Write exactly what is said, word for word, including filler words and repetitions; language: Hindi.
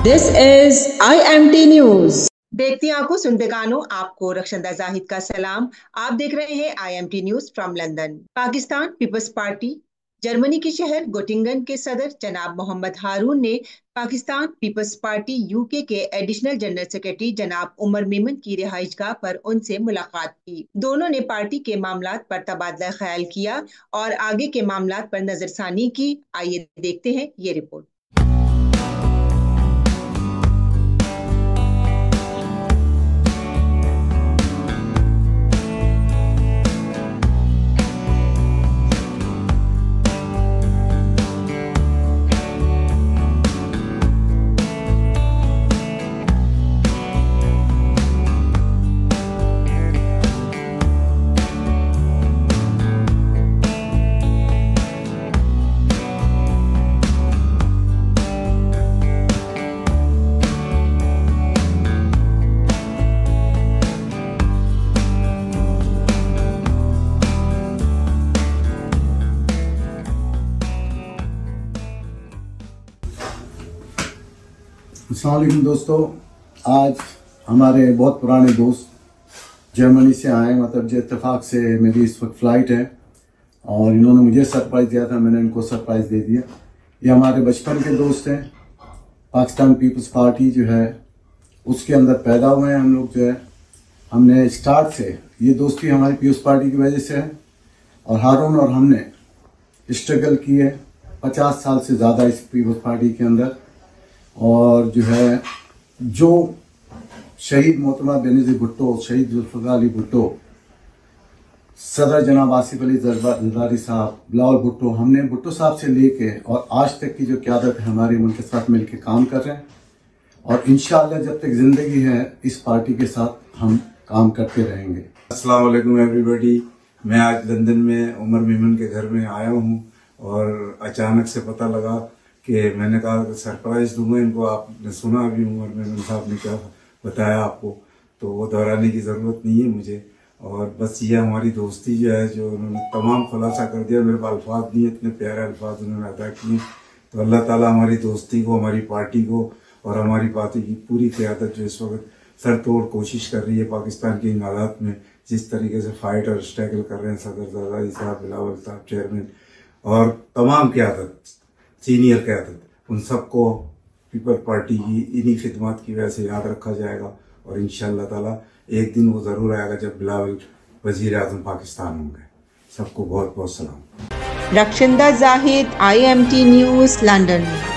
This is I M T news. देखती आंखों सुनते कानों, आपको रक्षंदा जाहिद का सलाम। आप देख रहे हैं I M T news from London. Pakistan Peoples Party Germany के शहर गोटिंगन के सदर जनाब मोहम्मद हारून ने पाकिस्तान पीपल्स पार्टी यूके के एडिशनल जनरल सेक्रेटरी जनाब उमर मेमन की रिहाइशगाह पर उनसे मुलाकात की। दोनों ने पार्टी के मामलात पर तबादला ख्याल किया और आगे के मामलात पर नजरसानी की। आइए देखते हैं ये रिपोर्ट। अस्सलाम वालेकुम दोस्तों, आज हमारे बहुत पुराने दोस्त जर्मनी से आए। मतलब जो इत्तेफाक से मेरी इस वक्त फ़्लाइट है और इन्होंने मुझे सरप्राइज़ दिया था, मैंने इनको सरप्राइज़ दे दिया। ये हमारे बचपन के दोस्त हैं। पाकिस्तान पीपल्स पार्टी जो है उसके अंदर पैदा हुए हैं हम लोग। जो है हमने स्टार्ट से ये दोस्ती हमारी पीपल्स पार्टी की वजह से है और हारून और हमने स्ट्रगल की है पचास साल से ज़्यादा इस पीपल्स पार्टी के अंदर। और जो है जो शहीद मोहतरमा बेनज़ीर भुट्टो, शहीद जुल्फ़िकार अली भुट्टो, सदर जनाब आसिफ अली जरदारी साहब, बिलावल भुट्टो, हमने भुट्टो साहब से लेके और आज तक की जो क़यादत है हमारी उनके साथ मिलकर काम कर रहे हैं और इंशाअल्लाह जब तक जिंदगी है इस पार्टी के साथ हम काम करते रहेंगे। अस्सलाम वालेकुम एवरीबॉडी। मैं आज लंदन में उमर मेमन के घर में आया हूँ और अचानक से पता लगा कि मैंने कहा सरप्राइज दूंगा इनको। आपने सुना अभी उमर मेमन साहब ने क्या बताया आपको, तो वो दोहराने की ज़रूरत नहीं है मुझे। और बस ये हमारी दोस्ती जो है, जो उन्होंने तमाम खुलासा कर दिया, मेरे पास अल्फाज नहीं है, इतने प्यारे अल्फाज उन्होंने अदा किए। तो अल्लाह ताला हमारी दोस्ती को, हमारी पार्टी को और हमारी पार्टी की पूरी क़यादत जो इस वक्त सर तोड़ कोशिश कर रही है पाकिस्तान के इन हालात में, जिस तरीके से फाइट और स्ट्रगल कर रहे हैं सदर जरदारी साहब, बिलावल साहब चेयरमैन और तमाम क़यादत, सीनियर क़यादत, उन सबको पीपल पार्टी की इन्हीं खिदमत की वजह से याद रखा जाएगा। और इंशाअल्लाह ताला एक दिन वो ज़रूर आएगा जब बिलावल वज़ीर आज़म पाकिस्तान होंगे। सबको बहुत बहुत सलाम। Rakhshanda Zahid, I M T news, London.